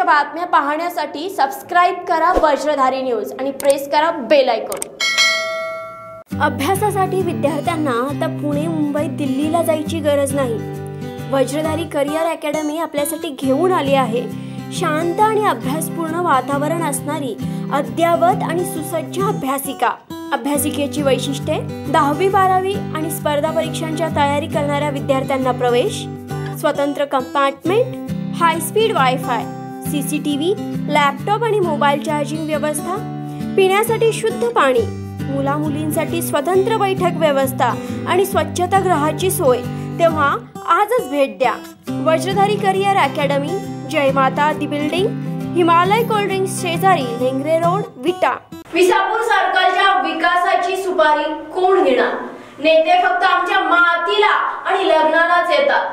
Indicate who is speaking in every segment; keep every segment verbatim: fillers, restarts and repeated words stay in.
Speaker 1: बातम्या पाहण्यासाठी सबस्क्राइब करा वज्रधारी न्यूज आणि प्रेस करा बेल आयकॉन। अभ्यासासाठी विद्यार्थ्यांना आता पुणे, मुंबई, दिल्लीला जायची गरज नाही। वज्रधारी करियर अकॅडमी आपल्यासाठी घेऊन आली आहे शांत आणि अभ्यासपूर्ण वातावरण असणारी अद्यावत आणि सुसज्ज अभ्यासिका। अभ्यासिकेची वैशिष्ट्ये: दहावी बारावी आणि स्पर्धा परीक्षांच्या तयारी करणाऱ्या विद्यार्थ्यांना प्रवेश, स्वतंत्र compartment, high speed wifi, CCTV, laptop आणि मोबाईल चार्जिंग व्यवस्था, पिण्यासाठी शुद्ध पाणी, मुला मुलींसाठी स्वतंत्र बैठक व्यवस्था आणि स्वच्छतागृहाची सोय। तेव्हा आजच भेट द्या वज्रधारी career academy, Jai Mata Di building, Himalaya cold drinks शेजारी, लेंगरे रोड, विटा। विसापूर सर्कलच्या विकासाची सुपारी कोण घेणार? नेते फक्त आमच्या मातीला आणि लग्नालाच येतात।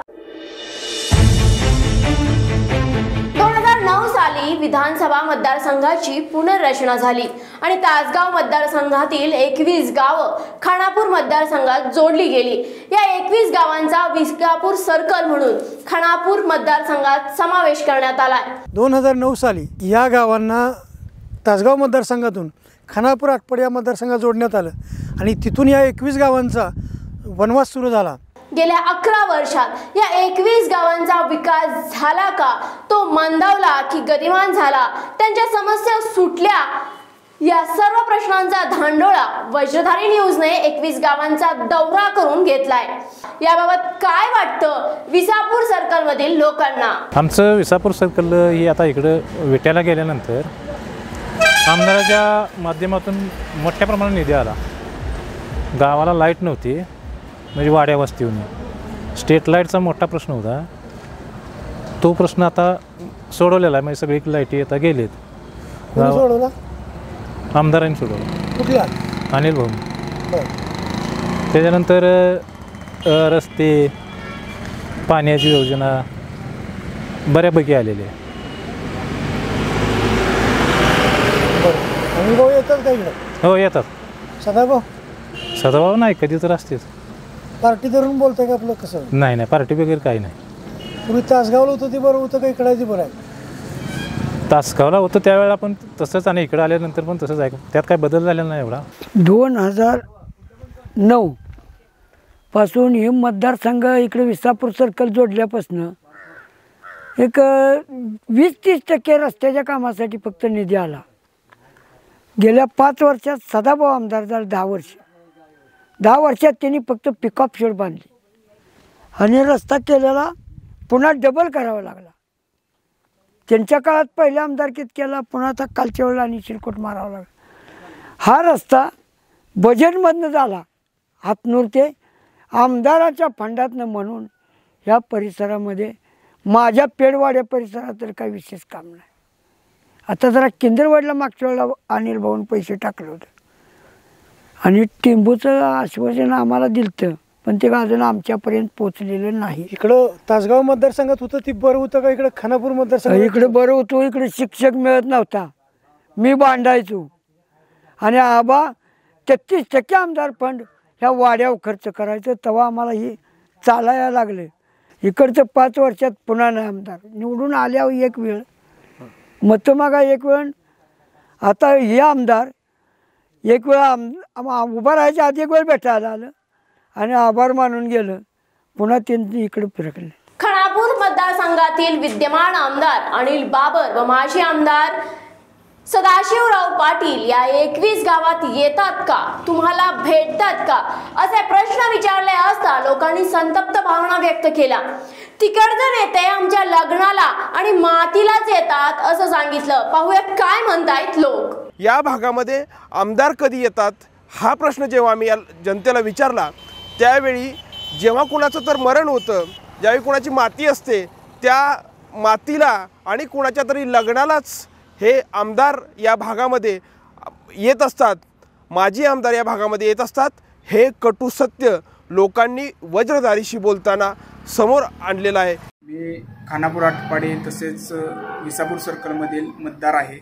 Speaker 1: दोन हजार नऊ साली विधानसभा मतदारसंघाची पुनर्रचना झाली आणि तासगाव मतदारसंघातील एकवीस गावं खानापूर मतदारसंघात जोडली गेली। या एकवीस गावांचा विसापूर सर्कल म्हणून खानापूर मतदारसंघात समावेश करण्यात आला।
Speaker 2: दोन हजार नऊ साली या गावांना तासगाव मतदारसंघातून खानापूर आटपाडी या मतदारसंघात जोडण्यात आलं आणि तिथून या एकवीस गावांचा वनवास सुरू झाला।
Speaker 1: गेल्या अकरा वर्षात या एकवीस गावांचा विकास झाला का? तो मंदावला की गतिमान झाला? त्यांच्या समस्या सुटल्या? या सर्व प्रश्नांचा धांडोळा वज्रधारी न्यूजने एकवीस गावांचा दौरा करून घेतलाय। याबाबत काय वाटतं विसापूर सर्कल मधील लोकांना?
Speaker 3: आमचं विसापूर सर्कल ही आता इकडे विट्याला गेल्यानंतर आमदाराच्या माध्यमातून मोठ्या प्रमाणात निधी आला। गावाला लाईट नव्हती, म्हणजे वाड्या वस्तीहून स्ट्रीट लाईटचा मोठा प्रश्न होता। तो प्रश्न आता सोडवलेला आहे, म्हणजे सगळी लाईटी आता गेलेत।
Speaker 2: सोडवला
Speaker 3: आमदारांनी सोडवलं।
Speaker 2: कुठला?
Speaker 3: अनिल भाऊ। त्याच्यानंतर रस्ते, पाण्याची योजना बऱ्यापैकी आलेली आहे।
Speaker 2: अनिल भाऊ येतात का इकडे?
Speaker 3: हो येतात।
Speaker 2: सदाभाऊ?
Speaker 3: सदाभाऊ नाही, कधी तर असतेच।
Speaker 2: पार्टी धरून बोलतंय का आपलं? कसं
Speaker 3: नाही नाही, पार्टी वगैरे काही नाही।
Speaker 2: पूर्वी तासगावला होतं ते बरं होतं का इकडे बरं आहे?
Speaker 3: तासगावला होतं त्यावेळेला पण तसंच आणि इकडे आल्यानंतर पण तसंच आहे, त्यात काय बदल झालेला नाही एवढा।
Speaker 4: दोन हजार नऊ पासून हे मतदारसंघ इकडे विसापूर सर्कल जोडल्यापासून एक वीस तीस टक्के रस्त्याच्या कामासाठी फक्त निधी आला। गेल्या पाच वर्षात सदाभाऊ आमदार झाले, दहा वर्ष दहा वर्षात त्यांनी फक्त पिकअप शेड बांधली आणि रस्ता केलेला पुन्हा डबल करावा लागला। त्यांच्या काळात पहिल्या आमदारकीत केला, पुन्हा आता कालच्या वेळेला आणि शिरकोट मारावा लागला। हा रस्ता बजेटमधनं झाला, हातनूर ते आमदाराच्या फंडातनं, म्हणून ह्या परिसरामध्ये माझ्या पेडवाड्या परिसरात तर काही विशेष काम नाही। आता जरा केंद्रवाडीला मागच्या वेळेला अनिल भाऊन पैसे टाकले होते आणि टिंबूचं आश्वासन आम्हाला दिलं, पण ते अजून आमच्यापर्यंत पोचलेलं नाही।
Speaker 2: इकडं तासगाव मतदारसंघात होतं ती बरं होतं का इकडे खानापूर मतदारसंघ?
Speaker 4: इकडे बरं होतो, इकडे शिक्षक मिळत नव्हता, मी भांडायचो आणि आबा तेहतीस टक्के आमदार फंड ह्या वाड्यावर खर्च करायचं, तेव्हा आम्हाला हे चालायला लागले। इकडचं पाच वर्षात पुन्हा नाही आमदार, निवडून आल्यावर एक वेळ मतं मागा, एक वेळ आता हे आमदार एक वेळ आम उभा राहायच्या आधी एक वेळ भेटायला आलं आणि आभार मानून गेलं, पुन्हा त्यांनी इकडे फिरकले।
Speaker 1: खानापूर मतदारसंघातील विद्यमान आमदार अनिल बाबर व माजी आमदार सदाशिवराव पाटील या एकवीस गावात येतात का? तुम्हाला भेटतात का? असे प्रश्न विचारले असता लोकांनी संतप्त भावना व्यक्त केल्या। तिकडचे नेते आमच्या लग्नाला आणि मातीलाच येतात असं सांगितलं। पाहूया काय म्हणतायत लोक।
Speaker 5: या भागामध्ये आमदार कधी येतात हा प्रश्न जेव्हा आम्ही या जनतेला विचारला, त्यावेळी जेव्हा कुणाचं तर मरण होतं, ज्यावेळी कुणाची माती असते, त्या मातीला आणि कुणाच्या तरी लग्नालाच हे आमदार या भागामध्ये येत असतात, माजी आमदार या भागामध्ये येत असतात। हे कटू सत्य लोकांनी वज्रधारीशी बोलताना समोर आणलेलं आहे।
Speaker 6: मी खानापूर आटपाडी तसेच विसापूर सर्कलमधील मतदार आहे।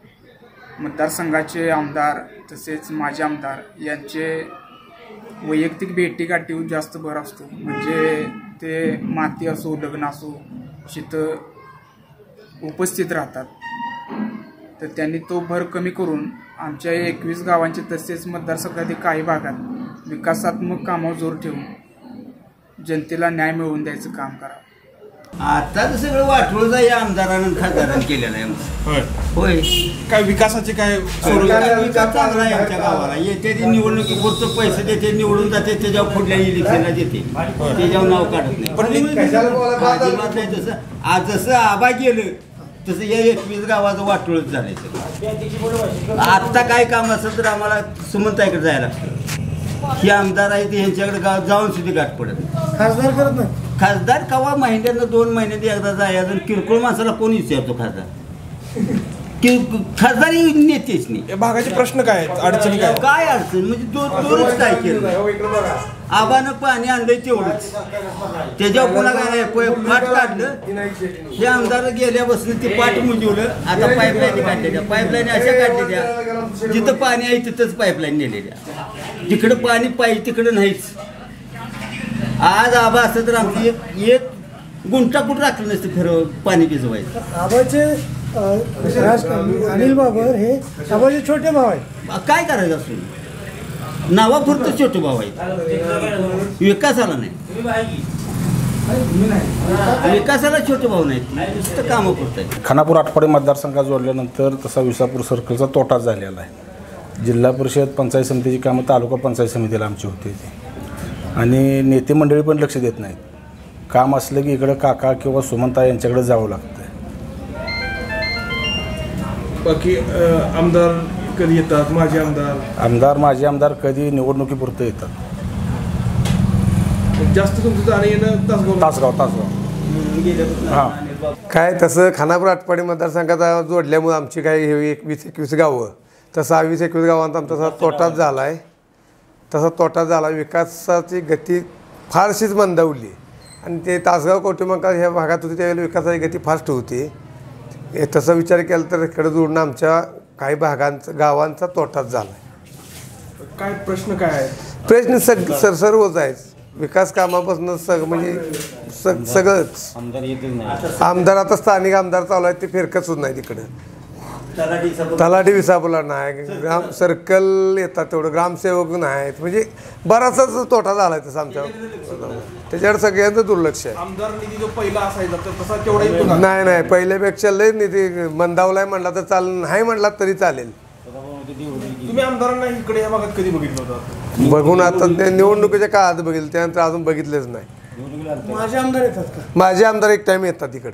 Speaker 6: मतदारसंघाचे आमदार तसेच माजी आमदार यांचे वैयक्तिक भेटीगाठीवर जास्त भर असतो, म्हणजे ते माती असो, लग्न असो, शीत उपस्थित राहतात. तर त्यांनी तो भर कमी करून आमच्या एकवीस गावांचे तसेच मतदारसंघातील काही भागात विकासात्मक कामावर जोर ठेवून जनतेला न्याय मिळवून द्यायचं काम करावं.
Speaker 7: आता तर सगळं वाटवळच आहे आमदारानं खासदारानं केलेलं आहे आमचं.
Speaker 5: होय
Speaker 7: होय
Speaker 5: काय विकासाचे काय
Speaker 7: विकास चांगला आहे आमच्या गावाला. येते ती निवडणुकीपुरतं पैसे देते, निवडून जाते, त्याच्यावर पुढल्या इलेक्शनला देते, त्याच्यावर नाव काढत नाही. अजिबात नाही. तसं आज जसं आबा गेलं तसं या एकवीस गावाचं वाटोळच झालंय सगळं. आत्ता काय काम असेल तर आम्हाला सुमंताईकडे जायला लागतं. ही आमदार आहे ते यांच्याकडे गाव जाऊन सुद्धा गाठ पडत.
Speaker 2: खासदार करत नाही.
Speaker 7: खासदार कवा महिन्यानं दोन महिन्यात एकदा जायचं. किरकोळ माणसाला कोण विचारतो खासदार? की खासदारी नेतेच नाही.
Speaker 5: भागाचे प्रश्न काय आहेत, अडचणी काय
Speaker 7: काय अडचण म्हणजे दोन दोनच काय केलं. आबानं पाणी आणलंय तेवढंच, त्याच्यावर पुन्हा काय पाठ काढलं. हे आमदार गेल्यापासून ते पाठ मुजवलं. आता पाईपलाईन काढलेल्या, पाईपलाईन अशा काढलेल्या जिथं पाणी आहे तिथंच पाईपलाईन नेलेल्या. जिकडं पाणी पाहिजे तिकडं नाहीच. आज आबा असं तर आमची एक एक गुंठा कुठं राखलं नसतं खरं पाणी भिजवायचं.
Speaker 2: आबाचे राजकारणी अनिल बाबर हे आबाचे छोटे भाऊ आहेत.
Speaker 7: काय करायचं असून नावापुरतं छोटे भाऊ आहेत, विकासाला नाही. विकासाला छोटे भाऊ नाहीत, नुसतं कामं करतात.
Speaker 8: खानापूर आटपाडी मतदारसंघात जोडल्यानंतर तसा विसापूर सर्कलचा तोटा झालेला आहे. जिल्हा परिषद पंचायत समितीची कामं तालुका पंचायत समितीला आमची होती ती, आणि नेते मंडळी पण लक्ष देत नाहीत. काम असलं की इकडं काका किंवा सुमंता यांच्याकडे जावं लागतं.
Speaker 5: बाकी आमदार कधी येतात, माझे आमदार
Speaker 8: आमदार माझे आमदार कधी निवडणुकीपुरतं येतात.
Speaker 5: जास्त तुमचं जाणं येणं तासगाव
Speaker 8: तासगाव तासगाव हां.
Speaker 9: काय तसं खानापूर आटपाडी मतदारसंघात जोडल्यामुळे आमची काही हे एकवीस एकवीस गावं तसं वीस एकवीस गावांत आमचा तसा तोटाच झाला आहे. तसा तोटा झाला. विकासाची गती फारशीच मंदावली, आणि ते तासगाव कवठेमंकाळ ह्या भागात होती त्यावेळेला विकासाची गती फास्ट होती. तसा विचार केला तर इकडे जोडणं आमच्या काही भागांचा गावांचा तोटाच झाला आहे.
Speaker 5: काय प्रश्न काय आहे?
Speaker 9: प्रश्न सग सर सर्वच आहे. विकास कामापासून सग म्हणजे सग सगळंच. आमदार आता स्थानिक आमदार चालू आहेत ते फिरकतच नाही तिकडं. तलाठी विसापूरला नाही, ग्राम सर्कल येतात तेवढं, ग्रामसेवक नाहीत. म्हणजे बराचसाच तोटा झाला आहे तसं आमच्या. त्याच्यावर सगळ्यांचं दुर्लक्ष आहे.
Speaker 5: आमदार निधी जो पहिला असायचा तर तसा तेवढा येतो का?
Speaker 9: नाही नाही पहिल्यापेक्षा लय निधी मंदावलाय म्हणला तर चाल, नाही म्हणला तरी चालेल.
Speaker 5: तुम्ही आमदारांना इकडे या भागात कधी बघितलं होतं?
Speaker 9: बघून आता ते निवडणुकीच्या काळात बघितलं, त्यानंतर अजून बघितलेच नाही.
Speaker 2: माझे आमदार येतात का?
Speaker 9: माझे आमदार एक टाइम येतात इकडं.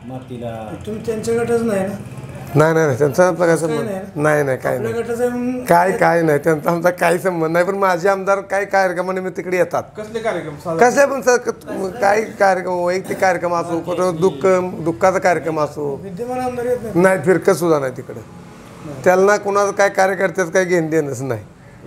Speaker 2: तुम्ही त्यांच्या गटच नाही ना?
Speaker 9: नाही नाही त्यांचा आपला काय संबंध नाही. नाही काय नाही, काय काय नाही त्यांचा आमचा काही संबंध नाही. पण माझे आमदार काही कार्यक्रमानिमित्त तिकडे येतात.
Speaker 5: कसले कार्यक्रम?
Speaker 9: कसले पण सर काही कार्यक्रम, वैयक्तिक कार्यक्रम असो, कुठं दुःख दुःखाचा कार्यक्रम असो,
Speaker 2: विद्यमान आमदार येत नाही.
Speaker 9: नाही फिरकत सुद्धा नाही तिकडं. त्यांना कुणाचं काय कार्यकर्त्याचं काही घेणं देणंच नाही.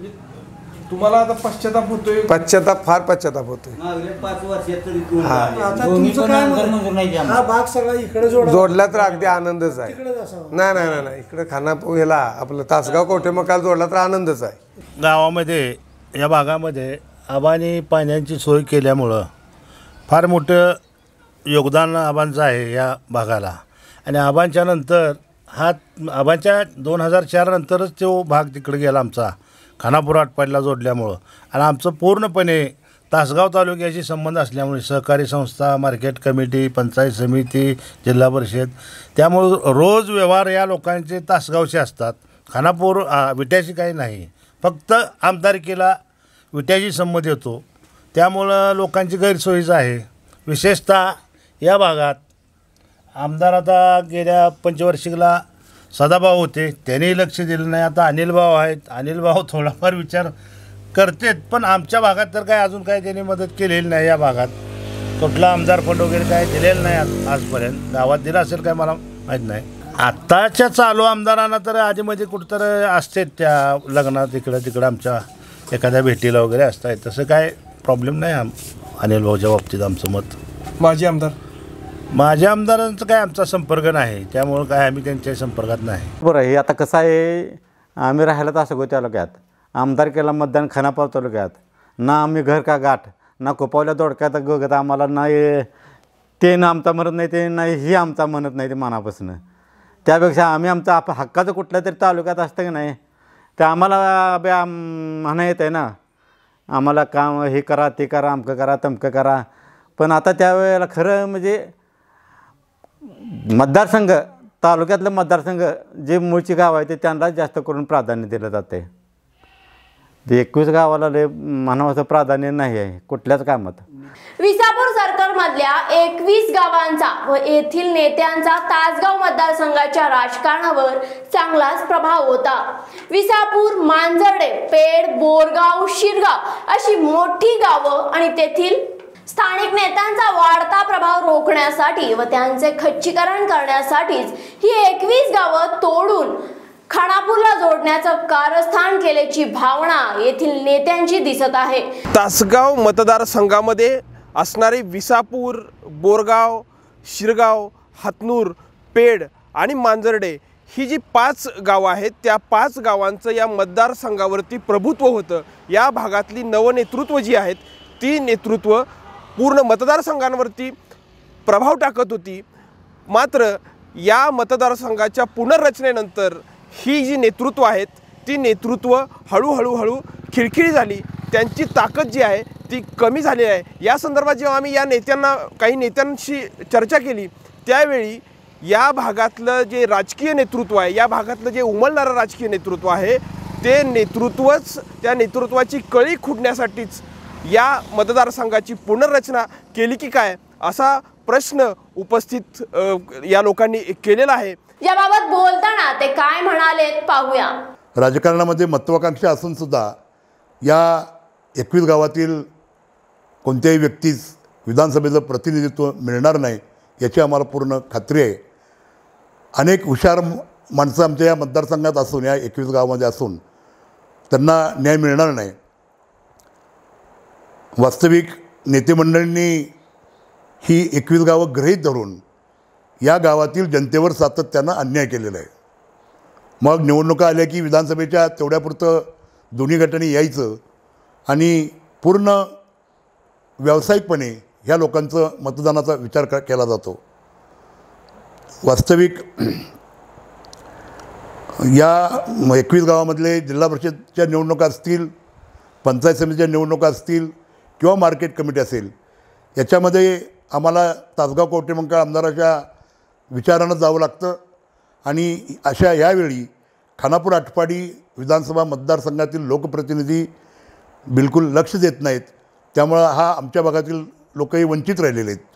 Speaker 5: तुम्हाला आता पश्चाताप होतोय?
Speaker 9: पश्चाताप फार पश्चाताप होतोय.
Speaker 7: पाच वर्षात तरी
Speaker 2: आता तुमचं काय मत आहे? हा भाग सगळा इकडे जोडला
Speaker 9: जोडला तर अगदी आनंदच आहे. नाही नाही नाही नाही इकडे खानापूर ह्याला आपलं तासगाव कवठेमंकाळ जोडला तर आनंदच आहे.
Speaker 10: गावामध्ये या भागामध्ये आबांनी पाण्याची सोय केल्यामुळं फार मोठं योगदान आबांचं आहे या भागाला. आणि आबांच्या नंतर हा आबांच्या दोन हजार चार नंतरच तो भाग तिकडे गेला आमचा खानापूर आटपाडीला जोडल्यामुळं. आणि आमचं पूर्णपणे तासगाव तालुक्याशी संबंध असल्यामुळे सहकारी संस्था, मार्केट कमिटी, पंचायत समिती, जिल्हा परिषद, त्यामुळं रोज व्यवहार या लोकांचे तासगावचे असतात. खानापूर विट्याशी काही नाही, फक्त आमदारकीला विट्याशी संमत येतो. त्यामुळं लोकांची गैरसोयीच आहे. विशेषतः या भागात आमदार आता गेल्या पंचवार्षिकला सदाभाऊ होते, त्यांनी लक्ष दिलं नाही. आता अनिल भाऊ आहेत, अनिल भाऊ थोडाफार विचार करतेत, पण आमच्या भागात तर काय अजून काय त्यांनी मदत केलेली नाही. या भागात कुठला आमदार फंड वगैरे काय दिलेलं नाही आज आजपर्यंत. गावात दिला असेल काय मला माहीत नाही. आत्ताच्या चालू आमदारांना तर आधीमध्ये कुठं तर असते त्या लग्नात इकडं तिकडं आमच्या एखाद्या भेटीला वगैरे असतात. तसं काय प्रॉब्लेम नाही आम अनिल भाऊच्या बाबतीत आमचं मत.
Speaker 5: माझे आमदार
Speaker 10: माझ्या आमदारांचा काय आमचा संपर्क नाही, त्यामुळं काय आम्ही त्यांच्या संपर्कात नाही.
Speaker 11: बरं हे आता कसं आहे, आम्ही राहायला तासगाव तालुक्यात, आमदारकीला मतदान खानापूर तालुक्यात. ना आम्ही घर का गाठ, ना कोपावल्या दोडक्यात गगत आम्हाला ना ते ना आमचा म्हणत नाही ते नाही ही आमचा म्हणत नाही ते मनापासून. त्यापेक्षा आम्ही आमचा आप हक्काचं कुठल्या तरी तालुक्यात असतं की नाही ते आम्हाला बी आम म्हणा येत आहे ना, आम्हाला काम हे करा ते करा अमकं करा तमकं करा. पण आता त्यावेळेला खरं म्हणजे मतदारसंघ तालुक्यातलं मतदारसंघ जे मूळची गाव आहे ते त्यांनाच जास्त करून प्राधान्य दिलं जातं आहे. ते एकवीस गावाला लय म्हणावं प्राधान्य नाही आहे कुठल्याच कामात.
Speaker 1: विसापूर सर्कलमधल्या एकवीस गावांचा व येथील नेत्यांचा तासगाव मतदारसंघाच्या राजकारणावर चांगलाच प्रभाव होता. विसापूर, मांजर्डे, पेड, बोरगाव, शिरगाव अशी मोठी गावं आणि तेथील स्थानिक नेत्यांचा वाढता प्रभाव रोखण्यासाठी व त्यांचे खच्चीकरण करण्यासाठीच ही एकवीस गावं तोडून खानापूरला जोडण्याचं कारस्थान केल्याची भावना येथील नेत्यांची दिसत आहे.
Speaker 5: तासगाव मतदारसंघामध्ये असणारे विसापूर, बोरगाव, शिरगाव, हातनूर, पेड आणि मांजर्डे ही जी पाच गावं आहेत त्या पाच गावांचं या मतदारसंघावरती प्रभुत्व होतं. या भागातली नवनेतृत्व जी आहेत ती नेतृत्व पूर्ण मतदारसंघांवरती प्रभाव टाकत होती. मात्र या मतदारसंघाच्या पुनर्रचनेनंतर ही जी नेतृत्व आहेत ती नेतृत्व हळूहळू हळू खिळखिळी झाली. त्यांची ताकद जी आहे ती कमी झाली आहे. या संदर्भात जेव्हा आम्ही या नेत्यांना काही नेत्यांशी चर्चा केली त्यावेळी या भागातलं जे राजकीय नेतृत्व आहे, या भागातलं जे उमलणारं राजकीय नेतृत्व आहे ते नेतृत्वच त्या नेतृत्वाची कळी खुडण्यासाठीच या मतदारसंघाची पुनर्रचना केली की काय असा प्रश्न उपस्थित या लोकांनी केलेला आहे.
Speaker 1: याबाबत बोलताना ते काय म्हणालेत पाहूया.
Speaker 12: राजकारणामध्ये महत्त्वाकांक्षा असून सुद्धा या एकवीस गावातील कोणत्याही व्यक्तीस विधानसभेचं प्रतिनिधित्व मिळणार नाही याची आम्हाला पूर्ण खात्री आहे. अनेक हुशार माणसं आमच्या या मतदारसंघात असून या एकवीस गावामध्ये असून त्यांना न्याय मिळणार नाही. वास्तविक नेतेमंडळींनी ही एकवीस गावं गृहीत धरून या गावातील जनतेवर सातत्यानं अन्याय केलेला आहे. मग निवडणुका आल्या की विधानसभेच्या तेवढ्यापुरतं दोन्ही गटांनी यायचं आणि पूर्ण व्यावसायिकपणे ह्या लोकांचं मतदानाचा विचार क केला जातो. वास्तविक या एकवीस गावामधले जिल्हा परिषदच्या निवडणुका असतील, पंचायत समितीच्या निवडणुका असतील किंवा मार्केट कमिटी असेल, याच्यामध्ये आम्हाला तासगाव कवठेमंकाळ आमदाराच्या विचारानं जावं लागतं. आणि अशा यावेळी खानापूर आटपाडी विधानसभा मतदारसंघातील लोकप्रतिनिधी बिलकुल लक्ष देत नाहीत. त्यामुळं हा आमच्या भागातील लोकही वंचित राहिलेले आहेत.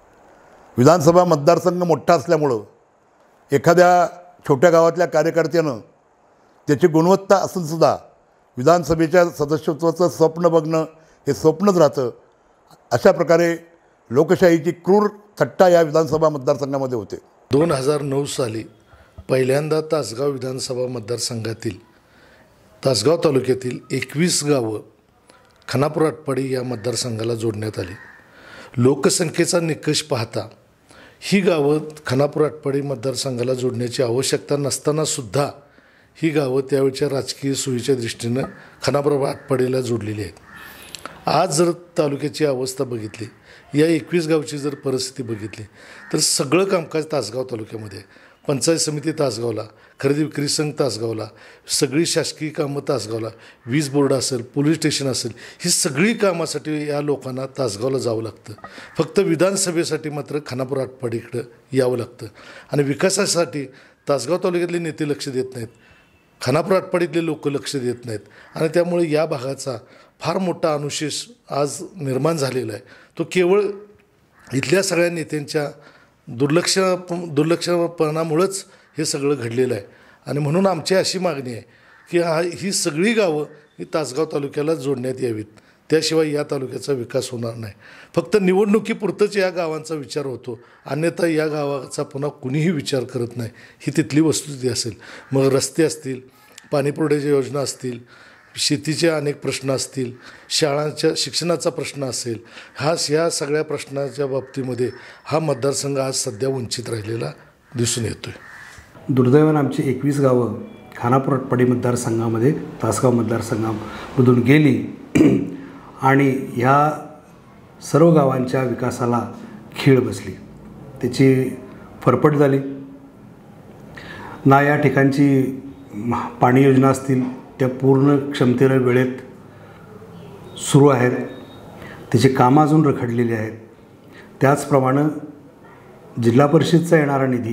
Speaker 12: विधानसभा मतदारसंघ मोठा असल्यामुळं एखाद्या छोट्या गावातल्या कार्यकर्त्यानं त्याची गुणवत्ता असूनसुद्धा विधानसभेच्या सदस्यत्वाचं स्वप्न बघणं हे स्वप्नच राहतं. अशा प्रकारे लोकशाहीची क्रूर थट्टा या विधानसभा मतदारसंघामध्ये होते.
Speaker 13: दोन हजार नऊ साली पहिल्यांदा तासगाव विधानसभा मतदारसंघातील तासगाव तालुक्यातील एकवीस गावं खानापूर आटपाडी या मतदारसंघाला जोडण्यात आली. लोकसंख्येचा निकष पाहता ही गावं खानापूर आटपाडी मतदारसंघाला जोडण्याची आवश्यकता नसतानासुद्धा ही गावं त्यावेळच्या राजकीय सोयीच्या दृष्टीनं खानापूर आटपाडीला जोडलेली आहेत. आज जर तालुक्याची अवस्था बघितली, या एकवीस गावची जर परिस्थिती बघितली तर सगळं कामकाज तासगाव तालुक्यामध्ये, पंचायत समिती तासगावला, खरेदी विक्री संघ तासगावला, सगळी शासकीय कामं तासगावला, वीज बोर्ड असेल, पोलीस स्टेशन असेल, ही सगळी कामासाठी या लोकांना तासगावला जावं लागतं. फक्त विधानसभेसाठी मात्र खानापूर आटपाडीकडं यावं लागतं. आणि विकासासाठी तासगाव तालुक्यातले नेते लक्ष देत नाहीत, खानापूर आटपाडीतले लोक लक्ष देत नाहीत. आणि त्यामुळे या भागाचा फार मोठा अनुशेष आज निर्माण झालेला आहे. तो केवळ इथल्या सगळ्या नेत्यांच्या दुर्लक्ष दुर्लक्षपणामुळंच हे सगळं घडलेलं आहे. आणि म्हणून आमची अशी मागणी आहे की हा ही सगळी गावं ही तासगाव तालुक्याला जोडण्यात यावीत, त्याशिवाय या तालुक्याचा विकास होणार नाही. फक्त निवडणुकीपुरतंच या गावांचा विचार होतो, अन्यथा या गावाचा पुन्हा कुणीही विचार करत नाही. ही तिथली वस्तुस्थिती असेल. मग रस्ते असतील, पाणीपुरवठ्याच्या योजना असतील, शेतीचे अनेक प्रश्न असतील, शाळांच्या शिक्षणाचा प्रश्न असेल, हा ह्या सगळ्या प्रश्नाच्या बाबतीमध्ये हा मतदारसंघ आज सध्या वंचित राहिलेला दिसून येतो आहे.
Speaker 14: दुर्दैवानं आमची एकवीस गावं खानापूर आटपाडी मतदारसंघामध्ये तासगाव मतदारसंघामधून गेली आणि ह्या सर्व गावांच्या विकासाला खीळ बसली, त्याची फरफट झाली ना. या ठिकाणची पाणी योजना असतील त्या पूर्ण क्षमतेला वेळेत सुरू आहेत, त्याची कामं अजून रखडलेली आहेत. त्याचप्रमाणे जिल्हा परिषदचा येणारा निधी,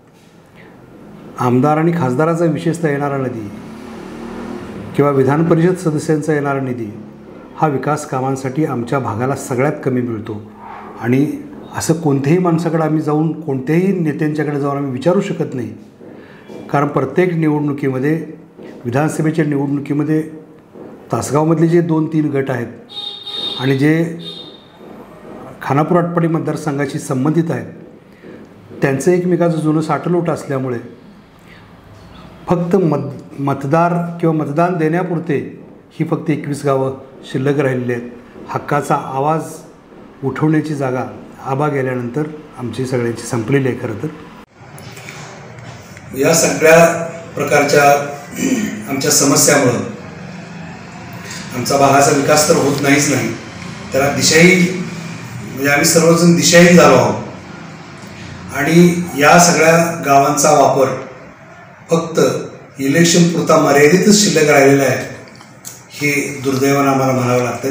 Speaker 14: आमदार आणि खासदाराचा विशेषतः येणारा निधी किंवा विधान परिषद सदस्यांचा येणारा निधी हा विकास कामांसाठी आमच्या भागाला सगळ्यात कमी मिळतो. आणि असं कोणत्याही माणसाकडे आम्ही जाऊन, कोणत्याही नेत्यांच्याकडे जाऊन आम्ही विचारू शकत नाही, कारण प्रत्येक निवडणुकीमध्ये, विधानसभेच्या निवडणुकीमध्ये तासगावमधले जे दोन तीन गट आहेत आणि जे खानापूर आटपाडी मतदारसंघाशी संबंधित आहेत त्यांचं एकमेकाचं जुनं साठलोट असल्यामुळे फक्त मत मतदार किंवा मतदान देण्यापुरते ही फक्त एकवीस गावं शिल्लक राहिलेली आहेत. हक्काचा आवाज उठवण्याची जागा आबा गेल्यानंतर आमची सगळ्यांची संपलेली आहे. खरं तर
Speaker 15: या सगळ्या प्रकारच्या आमच्या समस्यामुळं आमचा भागाचा विकास तर होत नाहीच नाही, त्याला दिशाही म्हणजे आम्ही सर्वजण दिशाहीन झालो आहोत. आणि या सगळ्या गावांचा वापर फक्त इलेक्शन पुरता मर्यादितच शिल्लक राहिलेला आहे, हे दुर्दैवानं आम्हाला म्हणावं लागतं.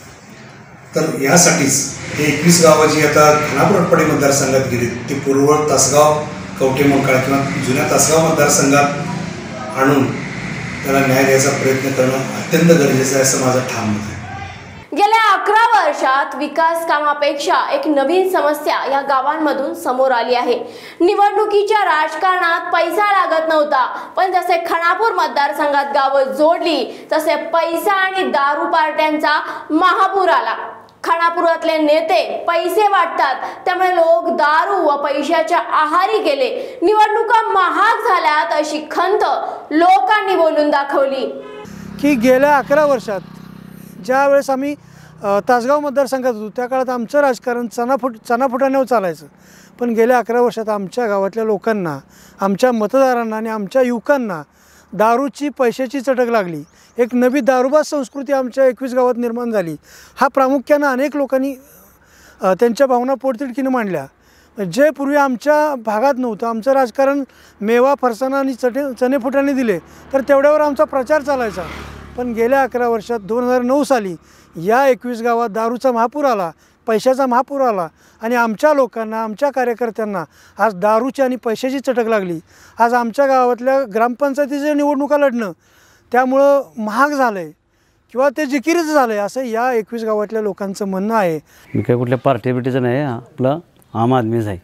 Speaker 15: तर यासाठीच हे एकवीस गावं जी आता खानापूर आटपाडी मतदारसंघात गेली ती पूर्व तासगाव कवठे मंकाळा किंवा जुन्या तासगाव मतदारसंघात आणून त्याला न्याय द्यायचा प्रयत्न करणं अत्यंत गरजेचं आहे असं माझं ठाम मत आहे.
Speaker 1: गेल्या अकरा वर्षात विकास कामापेक्षा एक नवीन समस्या या गावांमधून समोर आली आहे. निवडणुकीच्या राजकारणात पैसा लागत नव्हता, पण जसे खानापूर मतदारसंघात गावं जोडली तसे पैसा आणि दारू पार्ट्यांचा महापूर आला. खानापुरातले नेते पैसे वाटतात, त्यामुळे लोक दारू व पैशाच्या आहारी गेले. निवडणुका महाग झाल्यात अशी खंत लोकांनी बोलून दाखवली.
Speaker 2: की गेल्या अकरा वर्षात ज्या वेळेस आम्ही तासगाव मतदारसंघात होतो त्या काळात आमचं राजकारण चनाफुट चनाफुटाण्यावर चालायचं, पण गेल्या अकरा वर्षात आमच्या गावातल्या लोकांना, आमच्या मतदारांना आणि आमच्या युवकांना दारूची पैशाची चटक लागली. एक नवी दारूबाज संस्कृती आमच्या एकवीस गावात निर्माण झाली. हा प्रामुख्यानं अनेक लोकांनी त्यांच्या भावना पोटतिडकीनं मांडल्या. जे पूर्वी आमच्या भागात नव्हतं, आमचं राजकारण मेवा फरसाणा आणि चटे चनेफुटाने दिले तर तेवढ्यावर आमचा प्रचार चालायचा. पण गेल्या अकरा वर्षात दोन हजार नऊ साली या एकवीस गावात दारूचा महापूर आला, पैशाचा महापूर आला आणि आमच्या लोकांना, आमच्या कार्यकर्त्यांना आज दारूची आणि पैशाची चटक लागली. आज आमच्या गावातल्या ग्रामपंचायतीच्या निवडणुका लढणं त्यामुळं महाग झालं आहे किंवा ते जिकिरीचं झालं आहे असं या एकवीस गावातल्या लोकांचं म्हणणं आहे.
Speaker 16: मी काय कुठल्या पार्टी बिटीचं नाही, आपलं आम आदमीच आहे.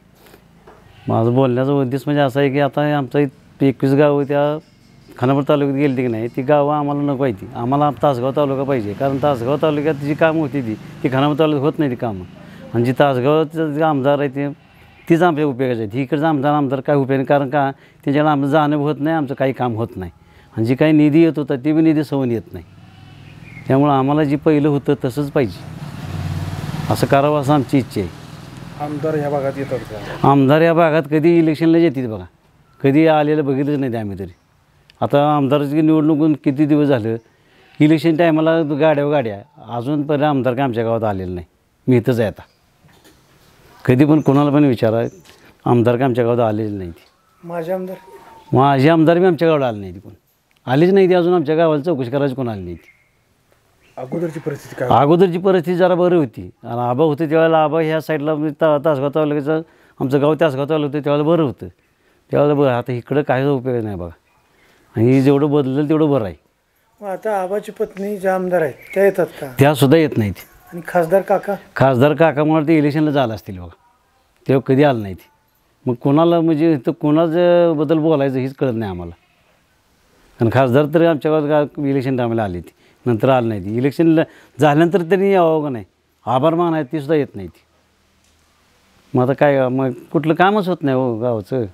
Speaker 16: माझं बोलण्याचा उद्देश म्हणजे असा आहे की आता आमचा एकवीस गावं त्या खानापूर तालुक्यात गेली की नाही, ती गावं आम्हाला नको आहे. ती आम्हाला तासगाव तालुका पाहिजे, कारण तासगाव तालुक्यात जी कामं होती ती ती खानापूर तालुक्यात होत नाही ती कामं. आणि जी तासगावचं जे आमदार आहे ते तीच आमच्या उपयोगाची आहे. इकडचं आमदार आमदार काय उपयोग नाही, कारण का त्याच्याला आमचं जाणं होत नाही, आमचं काही काम होत नाही. आणि जी काही निधी येत होता ती बी निधी सवून येत नाही. त्यामुळं आम्हाला जी पहिलं होतं तसंच पाहिजे, असं करावं असं आमची इच्छा आहे.
Speaker 5: आमदार ह्या भागात येतात का?
Speaker 16: आमदार या भागात कधी इलेक्शनला येतात बघा, कधी आलेलं बघितलंच नाही ते आम्ही तरी. आता आमदाराची निवडणूक किती दिवस झालं, इलेक्शन टायमाला गाड्या गाड्या अजूनपर्यंत आमदार काय आमच्या गावात आलेलं नाही. मी इथंच आहे आता, कधी पण कोणाला पण विचारा, आमदार काय आमच्या गावात आलेले नाही. ती
Speaker 2: माझे आमदार
Speaker 16: माझे आमदार बी आमच्या गावाला आले नाही, ती कोण आलीच नाही. ती अजून आमच्या गावाला चौकशी करायची कोण आली नाही. ती
Speaker 5: अगोदरची परिस्थिती काय?
Speaker 16: अगोदरची परिस्थिती जरा बरी होती. आणि आबा होते त्यावेळेला, आबा ह्या साईडला ता तासगाव तालुक्याचं आमचं गाव तासगाव तालुका होतं त्यावेळेला बरं होतं. त्यावेळेला बरं, आता इकडं काहीच उपयोग नाही बघा. आणि जेवढं बदलेल तेवढं बरं आहे.
Speaker 2: मग आता आबाची पत्नी ज्या आमदार आहेत त्या येतात का?
Speaker 16: त्यासुद्धा येत नाहीत.
Speaker 2: आणि खासदार काका?
Speaker 16: खासदार काकामुळे ते इलेक्शनला झालं असतील बघा, तेव्हा कधी आलं नाही. ती मग कोणाला म्हणजे इथं कोणाच्याबद्दल बोलायचं हेच कळत नाही आम्हाला. आणि खासदार तरी आमच्या गावात इलेक्शन टायमाला आली ती, नंतर आलं नाही. ती इलेक्शन झाल्यानंतर तरी यावं का नाही, आभार मानायचं ती सुद्धा येत नाही. ती मग आता काय, मग कुठलं कामच होत नाही हो गावाचं.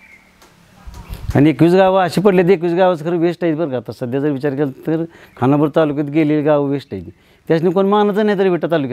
Speaker 16: आणि एकवीस गावं अशी पडले ते एकवीस गावाचं खरं वेस्ट आहेत बरं का. आता सध्या जर विचार केला तर खानापूर तालुक्यात गेलेली गावं वेस्ट आहे. त्याच्याने कोण मानतच नाही तरी विटा तालुक्यात,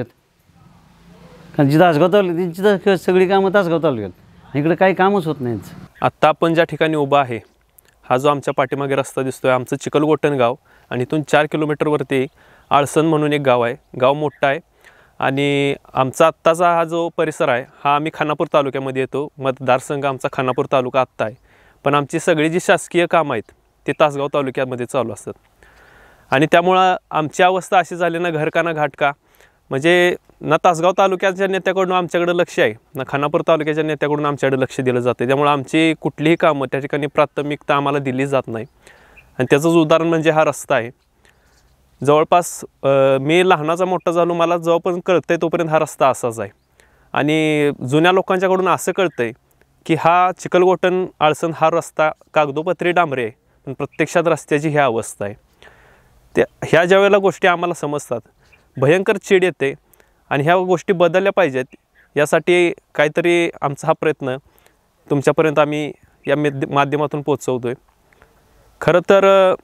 Speaker 16: कारण जी तासगाव तालुक्यात त्यांची सगळी कामं तासगाव तालुक्यात, इकडे काही कामच होत नाही.
Speaker 17: आत्ता आपण ज्या ठिकाणी उभा आहे, हा जो आमच्या पाठीमागे रस्ता दिसतोय आमचं चिखलगोटण गाव, आणि इथून चार किलोमीटरवरती आळसन म्हणून एक गाव आहे. गाव मोठं आहे आणि आमचा आत्ताचा हा जो परिसर आहे हा आम्ही खानापूर तालुक्यामध्ये येतो, मतदारसंघ आमचा खानापूर तालुका आत्ता आहे, पण आमची सगळी जी शासकीय कामं आहेत ते तासगाव तालुक्यामध्ये चालू असतात. आणि त्यामुळं आमची अवस्था अशी झाली ना घर का ना घाट का, म्हणजे ना तासगाव तालुक्याच्या नेत्याकडून आमच्याकडे लक्ष आहे ना खानापूर तालुक्याच्या नेत्याकडून आमच्याकडे लक्ष दिलं जातं. त्यामुळे आमची कुठलीही कामं त्या ठिकाणी प्राथमिकता आम्हाला दिली जात नाही. आणि त्याचंच उदाहरण म्हणजे हा रस्ता आहे. जवळपास मी लहानाचा मोठा झालो, मला जोपर्यंत कळतं आहे तोपर्यंत हा रस्ता असाच आहे. आणि जुन्या लोकांच्याकडून असं कळतं आहे की हा चिखलगोटण आळसण हा रस्ता कागदोपत्री डांबरे आहे, पण प्रत्यक्षात रस्त्याची ही अवस्था आहे. त्या ह्या ज्या वेळेला गोष्टी आम्हाला समजतात भयंकर चीड येते आणि ह्या गोष्टी बदलल्या पाहिजेत. यासाठी काहीतरी आमचा हा प्रयत्न तुमच्यापर्यंत आम्ही या माध्यमातून पोचवतो आहे. खरं तर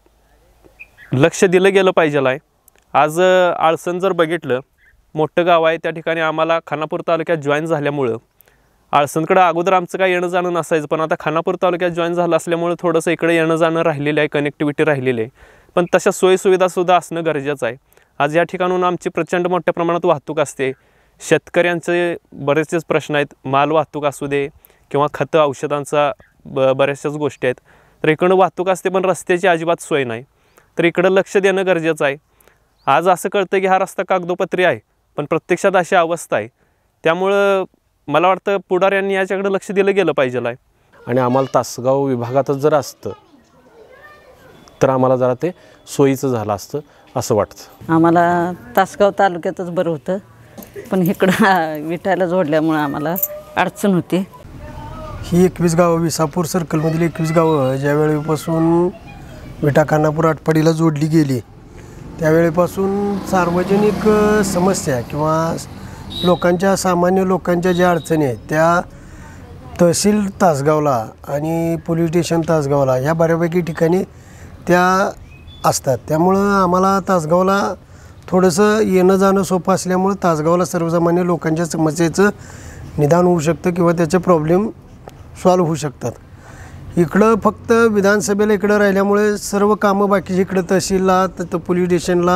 Speaker 17: लक्ष दिलं गेलं पाहिजे आहे. आज आळसण जर बघितलं मोठं गाव आहे, त्या ठिकाणी आम्हाला खानापूर तालुक्यात जॉईन झाल्यामुळं आळसणकडं अगोदर आमचं काय येणं जाणं नसायचं, पण आता खानापूर तालुक्यात जॉईन झालं असल्यामुळे थोडंसं इकडे येणं जाणं राहिलेलं आहे, कनेक्टिव्हिटी राहिलेली आहे. पण तशा सोयीसुविधासुद्धा असणं गरजेचं आहे. आज या ठिकाणून आमची प्रचंड मोठ्या प्रमाणात वाहतूक असते. शेतकऱ्यांचे बरेचसेच प्रश्न आहेत, माल वाहतूक असू दे किंवा खतं औषधांचा ब बऱ्याचशाच गोष्टी आहेत. तर इकडं वाहतूक असते पण रस्त्याची अजिबात सोय नाही. तर इकडं लक्ष देणं गरजेचं आहे. आज असं कळतं की हा रस्ता कागदोपत्री आहे, पण प्रत्यक्षात अशी अवस्था आहे. त्यामुळं मला वाटतं पुढाऱ्यांनी याच्याकडे लक्ष दिलं गेलं पाहिजे आहे.
Speaker 5: आणि आम्हाला तासगाव विभागातच जर असतं तर आम्हाला जरा ते सोयीचं झालं असतं असं वाटतं.
Speaker 18: आम्हाला तासगाव तालुक्यातच बरं होतं, पण इकडं विटायला जोडल्यामुळं आम्हाला अडचण होती.
Speaker 19: ही एकवीस गावं विसापूर सर्कलमधील एकवीस गावं ज्यावेळेपासून विटा खानापूर आटपाडीला जोडली गेली त्यावेळेपासून सार्वजनिक समस्या किंवा लोकांच्या सामान्य लोकांच्या ज्या अडचणी आहेत त्या तहसील तासगावला आणि पोलीस स्टेशन तासगावला ह्या बऱ्यापैकी ठिकाणी त्या असतात. त्यामुळं आम्हाला तासगावला थोडंसं येणं जाणं सोपं असल्यामुळं तासगावला सर्वसामान्य लोकांच्या समस्येचं निदान होऊ शकतं किंवा त्याचे प्रॉब्लेम सॉल्व्ह होऊ शकतात. इकडं फक्त विधानसभेला इकडं राहिल्यामुळे सर्व कामं बाकीची इकडं तहसीलला तर पोलीस स्टेशनला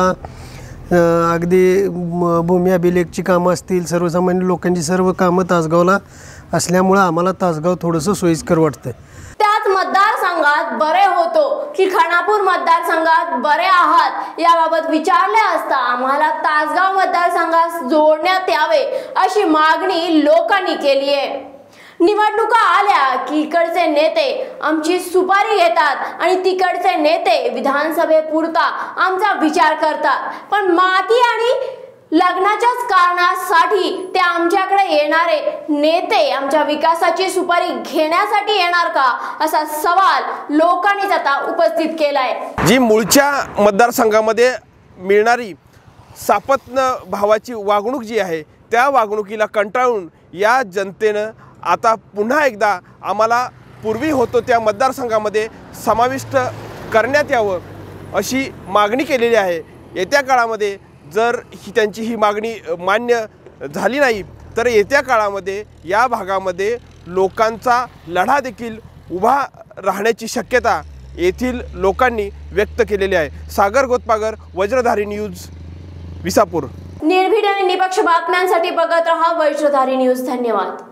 Speaker 19: अगदी भूमी अभिलेखची कामं असतील, सर्वसामान्य लोकांची सर्व कामं तासगावला असल्यामुळं आम्हाला तासगाव थोडंसं सोयीस्कर वाटतं.
Speaker 1: त्याच मतदारसंघात बरे होतो की खानापूर मतदारसंघात बरे आहात याबाबत विचारले असता आम्हाला तासगाव मतदारसंघास जोडण्यात यावे अशी मागणी लोकांनी केली आहे. निवडणुका आल्या की इकडचे नेते आमची सुपारी घेतात आणि तिकडचे नेते विधानसभेपुरता आमचा विचार करतात, पण माती आणि लग्नाच्याच कारणासाठी ते आमच्याकडे येणारे नेते आमच्या विकासाची सुपारी घेण्यासाठी येणार का असा सवाल लोकांनीच आता उपस्थित केलाय.
Speaker 5: जी मूळच्या मतदारसंघामध्ये मिळणारी सापत्न भावाची वागणूक जी आहे त्या वागणुकीला कंटाळून या जनतेनं आता पुन्हा एकदा आम्हाला पूर्वी होतो त्या मतदारसंघामध्ये समाविष्ट करण्यात यावं अशी मागणी केलेली आहे. येत्या काळामध्ये जर ही त्यांची ही मागणी मान्य झाली नाही तर येत्या काळामध्ये या भागामध्ये लोकांचा लढा देखील उभा राहण्याची शक्यता येथील लोकांनी व्यक्त केलेली आहे. सागर गोतपागर, वज्रधारी न्यूज, विसापूर.
Speaker 1: निर्भीड आणि निपक्ष बातम्यांसाठी बघत रहा वज्रधारी न्यूज. धन्यवाद.